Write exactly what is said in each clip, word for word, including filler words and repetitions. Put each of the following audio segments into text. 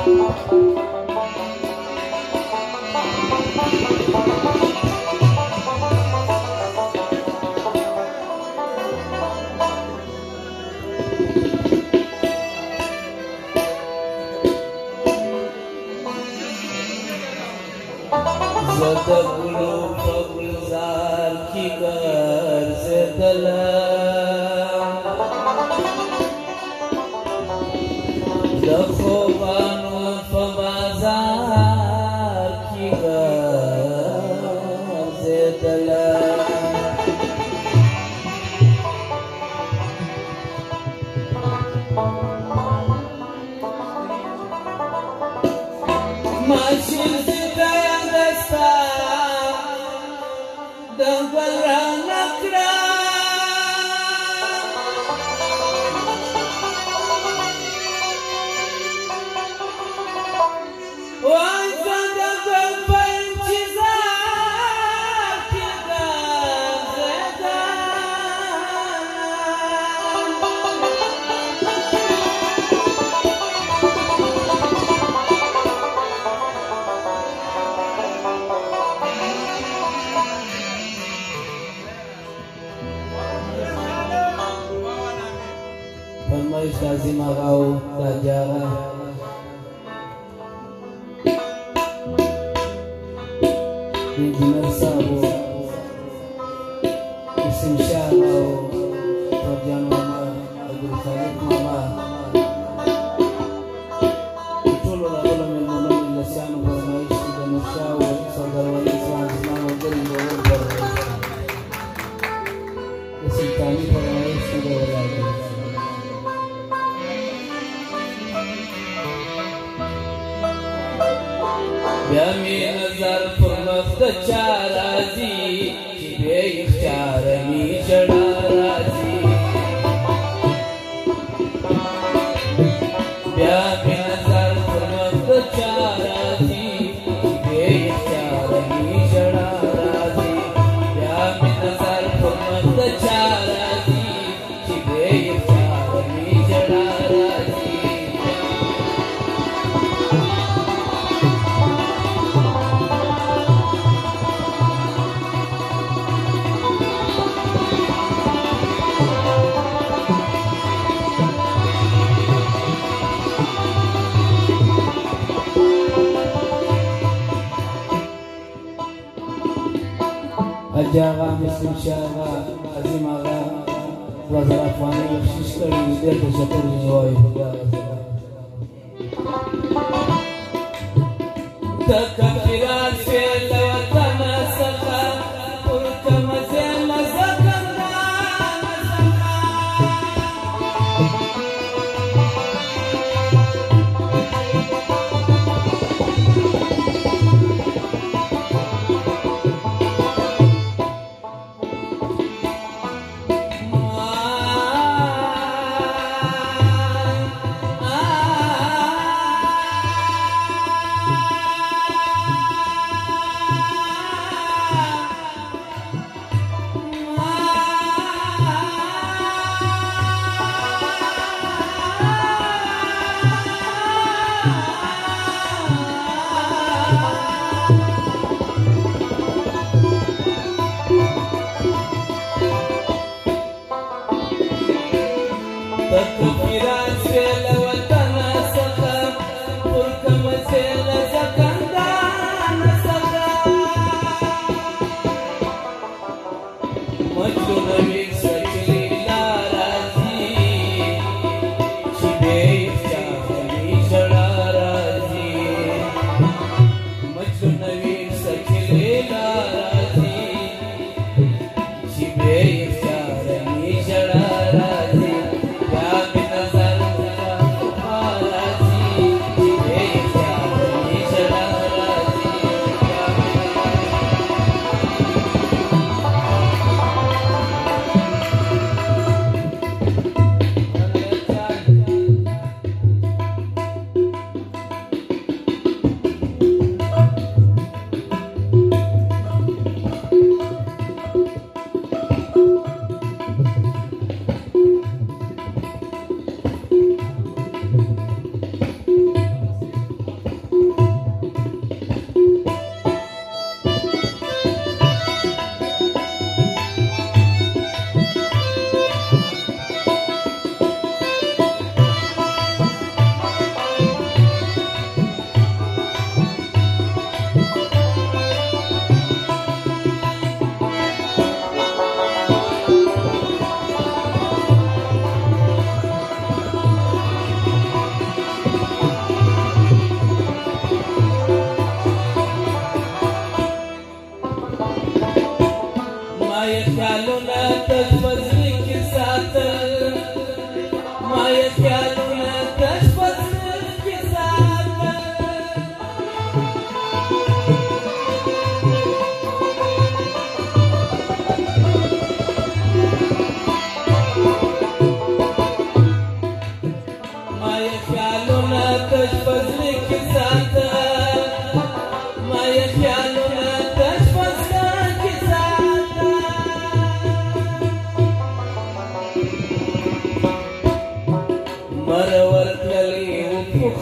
زدگلو فگلزار کی غرض دلم دخوبانو فبازار کی غرض دلم ماشین فرمایش عظیم آقا و تاج آقا انجینر صاحب و حسین شاه آقا و فرجان ماما عبدالخالق ماما ټولو راغلو مېلمنو مجلسیانو فرمایش کې د نورشاه و سوداګرۍ ځوان زما ملګري نور د سلطاني فرمایش کې د ولاړو بیا می نظر پر مخ د چا راځي چې بې اختیاره می ژړا راځي بیا می نظر پر مخ د چا راځي چې بې اختیاره می ژړا راځي بیا می نظر پر مخ د چا راځي چې بې اختیاره می ژړا راځي حاج آغا مسلم شاه آغا عظیم آغا وزر افغانی بخشش کړي ډېر تشکر یې وایو د کفران فعل له وطنه څخه پر کومه ځای مزه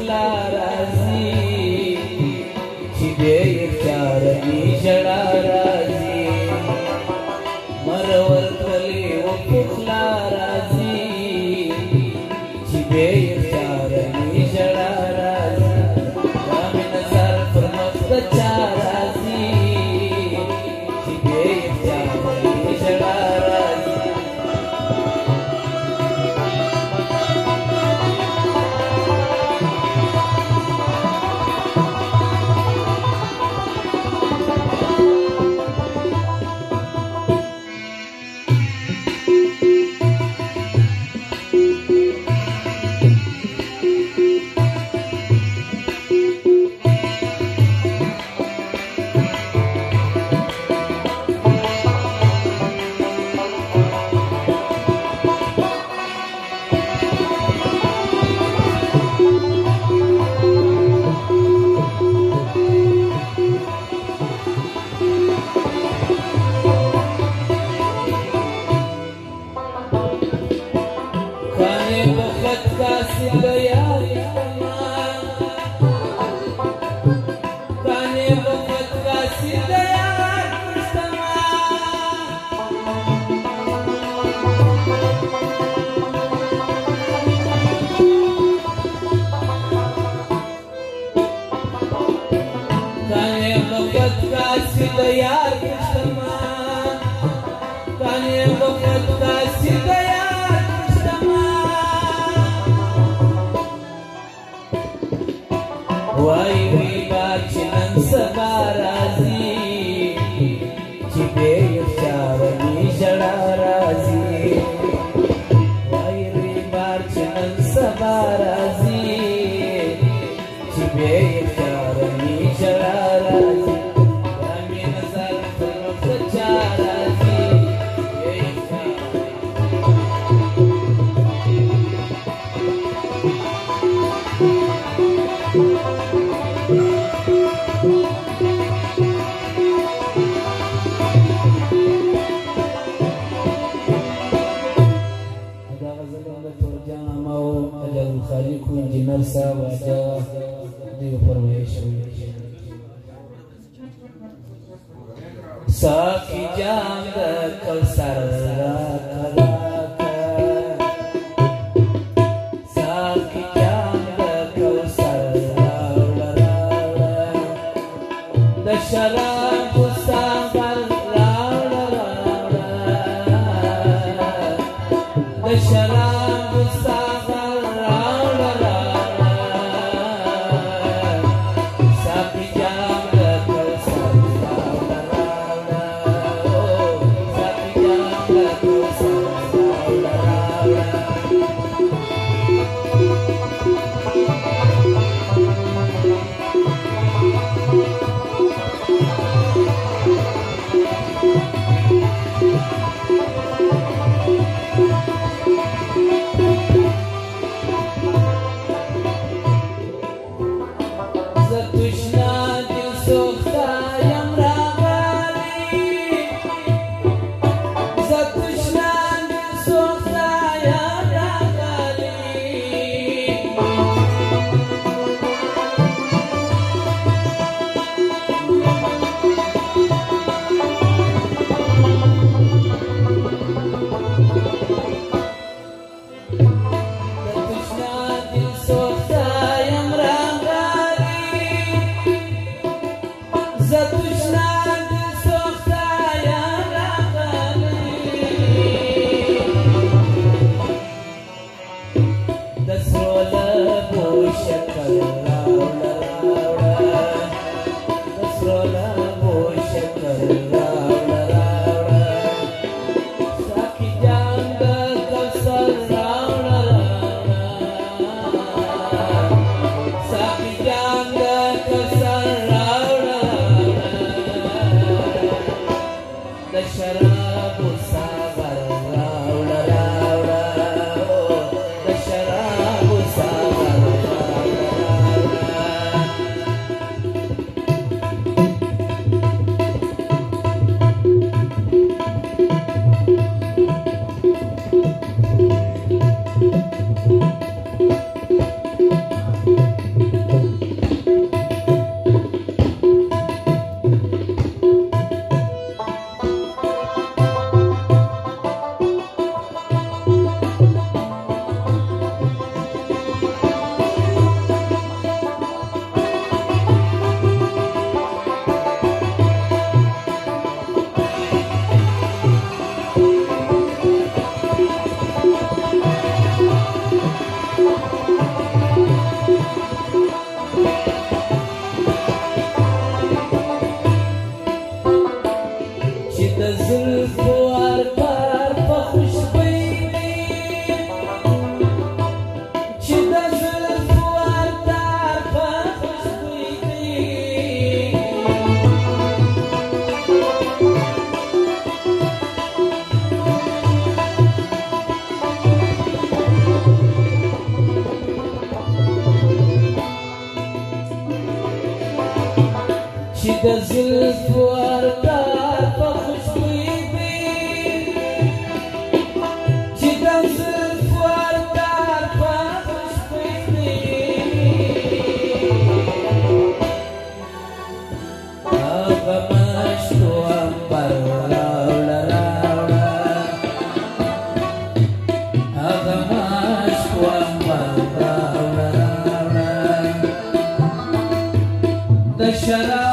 پخلا راځي چې دې چارني جړا راځي مرور کلی و پخلا راځي چې دې چارني جړا راځي دا مې نظر پر مخ د چا راځي چې دې چارني جړا راځي साकी जाम कौसर साकी जाम कौसर दशरा सागर दशरा زلف وردار په خوشبويي وي چې د زلف وردار په خوشبويي وي هغه مشکو امبر راوړه راوړه هغه مشکو امبر راوړه راوړه د شراب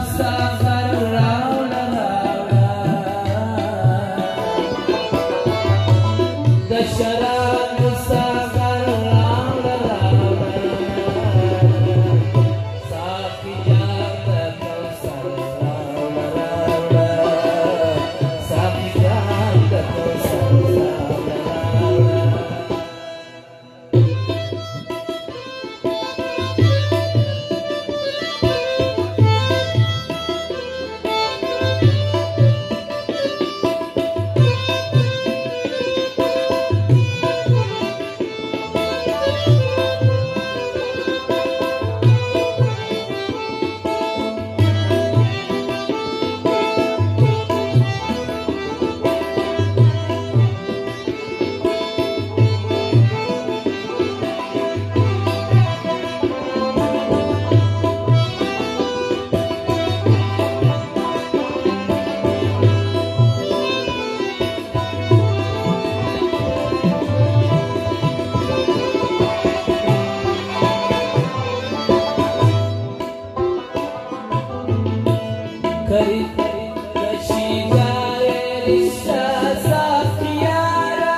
Kari Rashidare Risha Safiyara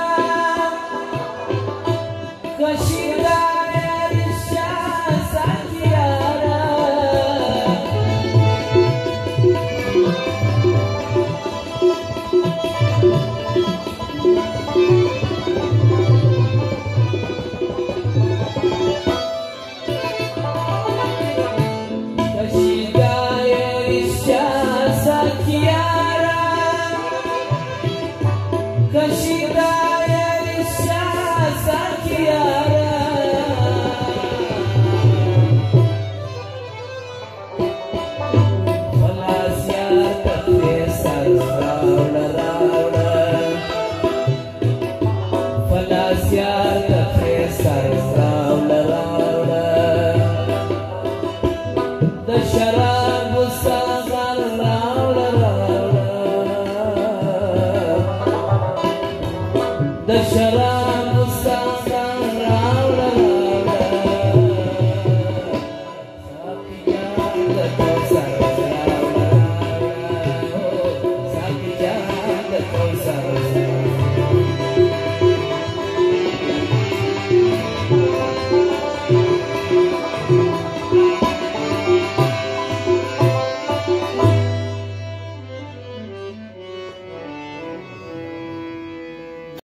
Rashidare Risha Safiyara The Sharam